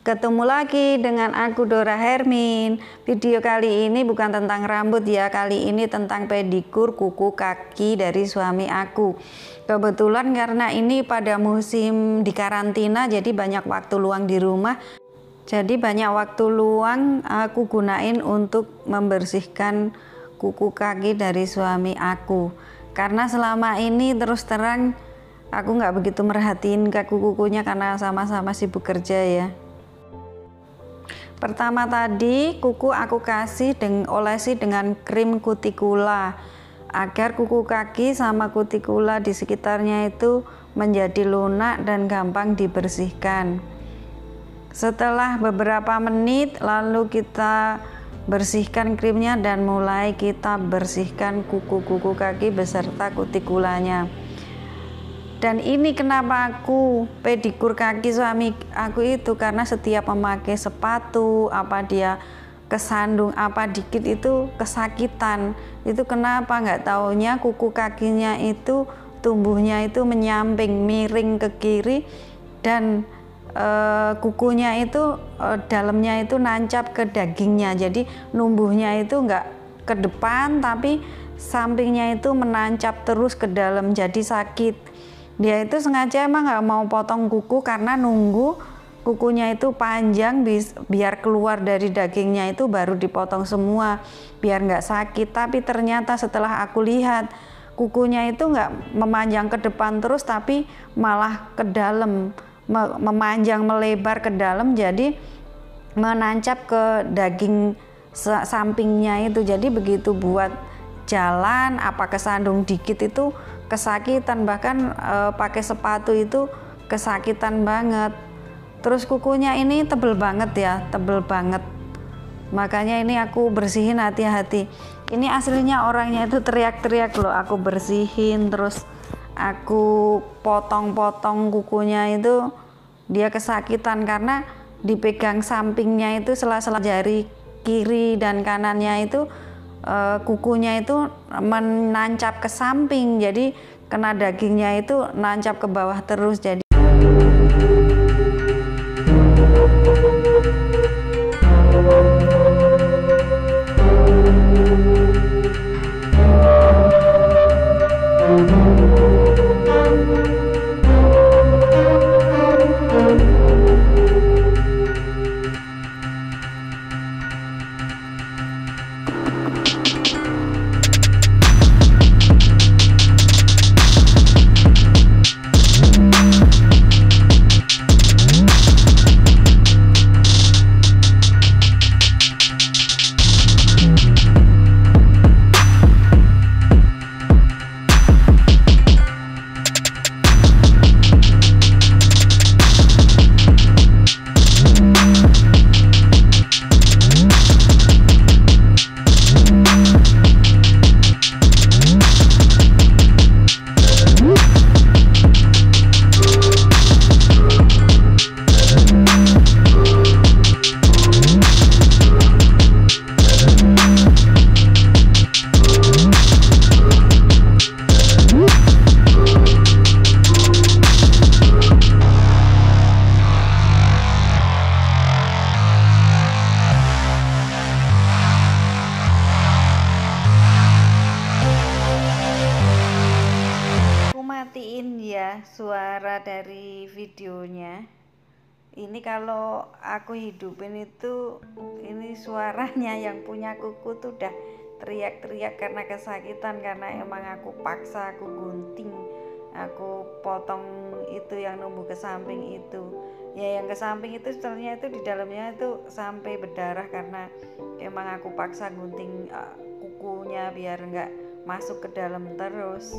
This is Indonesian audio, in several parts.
Ketemu lagi dengan aku Dora Hermin. Video kali ini bukan tentang rambut ya, kali ini tentang pedikur kuku kaki dari suami aku. Kebetulan karena ini pada musim di karantina, jadi banyak waktu luang di rumah. Jadi banyak waktu luang aku gunain untuk membersihkan kuku kaki dari suami aku. Karena selama ini terus terang aku nggak begitu merhatiin kuku-kukunya karena sama-sama sibuk kerja ya. Pertama tadi kuku aku olesi dengan krim kutikula agar kuku kaki sama kutikula di sekitarnya itu menjadi lunak dan gampang dibersihkan. Setelah beberapa menit lalu kita bersihkan krimnya dan mulai kita bersihkan kuku-kuku kaki beserta kutikulanya. Dan ini kenapa aku pedikur kaki suami aku itu, karena setiap memakai sepatu apa dia kesandung apa dikit itu kesakitan. Itu kenapa nggak taunya kuku kakinya itu tumbuhnya itu menyamping miring ke kiri dan kukunya itu dalamnya itu nancap ke dagingnya, jadi numbuhnya itu nggak ke depan tapi sampingnya itu menancap terus ke dalam, jadi sakit. Dia itu sengaja emang nggak mau potong kuku karena nunggu kukunya itu panjang biar keluar dari dagingnya itu baru dipotong semua biar nggak sakit. Tapi ternyata setelah aku lihat kukunya itu nggak memanjang ke depan terus tapi malah ke dalam, memanjang melebar ke dalam, jadi menancap ke daging sampingnya itu. Jadi begitu buat jalan apa kesandung dikit itu kesakitan, bahkan pakai sepatu itu kesakitan banget. Terus kukunya ini tebel banget ya, tebel banget, makanya ini aku bersihin hati-hati. Ini aslinya orangnya itu teriak-teriak loh, aku bersihin terus aku potong-potong kukunya itu dia kesakitan karena dipegang sampingnya itu sela-sela jari kiri dan kanannya itu kukunya itu menancap ke samping, jadi kena dagingnya itu nancap ke bawah terus. Jadi matiin ya suara dari videonya. Ini kalau aku hidupin itu, ini suaranya yang punya kuku tuh udah teriak-teriak karena kesakitan, karena emang aku paksa, aku gunting, aku potong itu yang numbuh ke samping itu. Ya yang ke samping itu setelahnya itu di dalamnya itu sampai berdarah karena emang aku paksa gunting kukunya biar nggak masuk ke dalam terus.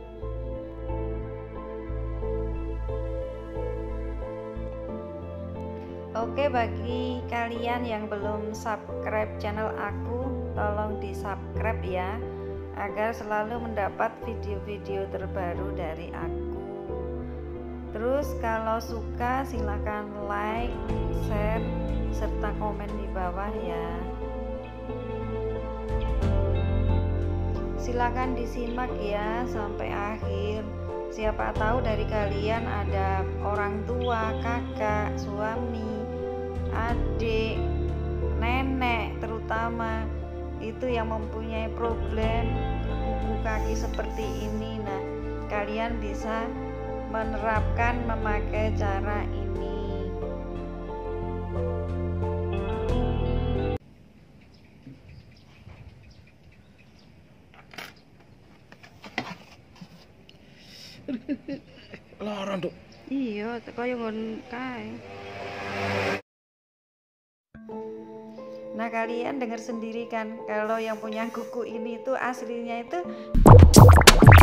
Oke, bagi kalian yang belum subscribe channel aku, tolong di subscribe ya, agar selalu mendapat video-video terbaru dari aku. Terus kalau suka silahkan like, share, serta komen di bawah ya. Silahkan disimak ya sampai akhir. Siapa tahu dari kalian ada orang tua, kakak, suami, adik, nenek terutama itu yang mempunyai problem kuku kaki seperti ini. Nah, kalian bisa menerapkan memakai cara ini. Lara Nduk. Iya, kaya ngon kae. Nah, kalian dengar sendiri kan kalau yang punya kuku ini tuh aslinya itu